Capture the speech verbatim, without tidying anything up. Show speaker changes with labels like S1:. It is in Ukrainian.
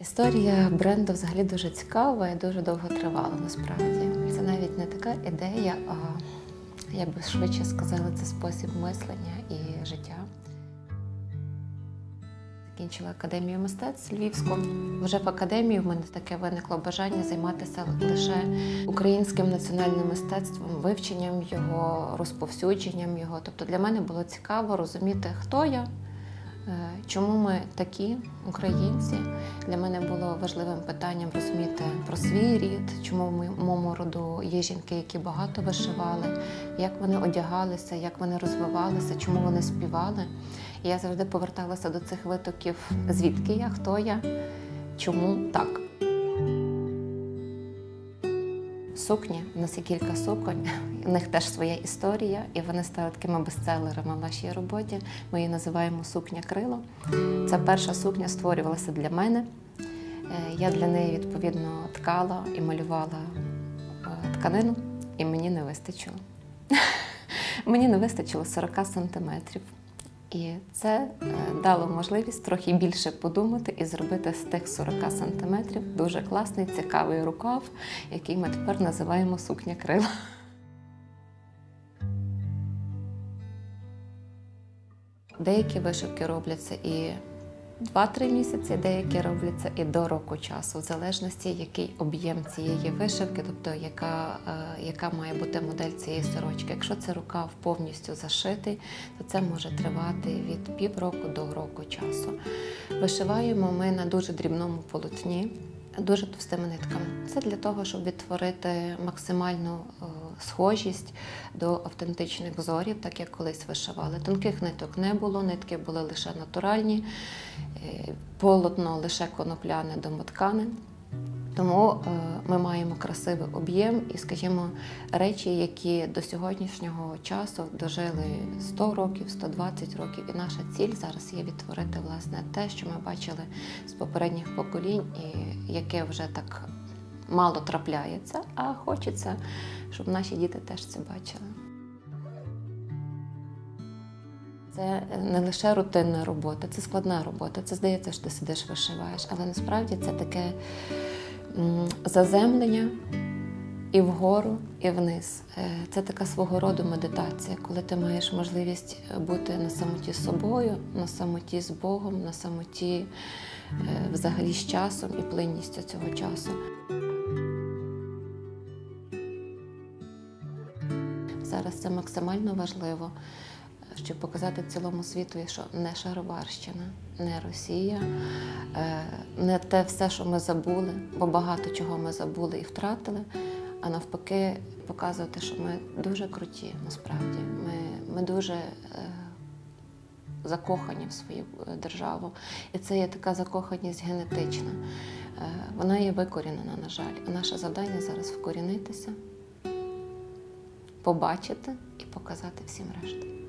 S1: Історія бренду взагалі дуже цікава і дуже довго тривала, насправді. Це навіть не така ідея, а, я би швидше сказала, це спосіб мислення і життя. Закінчила академію мистецтв Львівську. Вже в академії в мене таке виникло бажання займатися лише українським національним мистецтвом, вивченням його, розповсюдженням його. Тобто для мене було цікаво розуміти, хто я, чому ми такі, українці. Для мене було важливим питанням розуміти про свій рід, чому в моєму роду є жінки, які багато вишивали, як вони одягалися, як вони розвивалися, чому вони співали. І я завжди поверталася до цих витоків, звідки я, хто я, чому так. Сукні, у нас є кілька суконь, у них теж своя історія, і вони стали такими бестселерами в нашій роботі. Ми її називаємо «Сукня-крило». Ця перша сукня створювалася для мене. Я для неї, відповідно, ткала і малювала тканину, і мені не вистачило. Мені не вистачило сорок сантиметрів. І це дало можливість трохи більше подумати і зробити з тих сорока сантиметрів дуже класний, цікавий рукав, який ми тепер називаємо «Сукня-крило». Деякі вишивки робляться і два-три місяці, деякі робляться і до року часу, в залежності, який об'єм цієї вишивки, тобто яка, яка має бути модель цієї сорочки. Якщо це рукав повністю зашитий, то це може тривати від півроку до року часу. Вишиваємо ми на дуже дрібному полотні, дуже товстими нитками. Це для того, щоб відтворити максимальну схожість до автентичних взорів, так як колись вишивали. Тонких ниток не було, нитки були лише натуральні, полотно лише конопляне домоткане. Тому ми маємо красивий об'єм і, скажімо, речі, які до сьогоднішнього часу дожили сто років, сто двадцять років. І наша ціль зараз є відтворити, власне, те, що ми бачили з попередніх поколінь, і яке вже так мало трапляється, а хочеться, щоб наші діти теж це бачили. Це не лише рутинна робота, це складна робота. Це здається, що ти сидиш, вишиваєш, але насправді це таке заземлення і вгору, і вниз. Це така свого роду медитація, коли ти маєш можливість бути на самоті з собою, на самоті з Богом, на самоті взагалі з часом і плинністю цього часу. Зараз це максимально важливо, щоб показати цілому світу, що не Шароварщина, не Росія, не те все, що ми забули, бо багато чого ми забули і втратили, а навпаки показувати, що ми дуже круті, насправді. Ми, ми дуже е, закохані в свою державу. І це є така закоханість генетична. Е, вона є викорінена, на жаль. А наше завдання зараз вкорінитися, побачити і показати всім решту.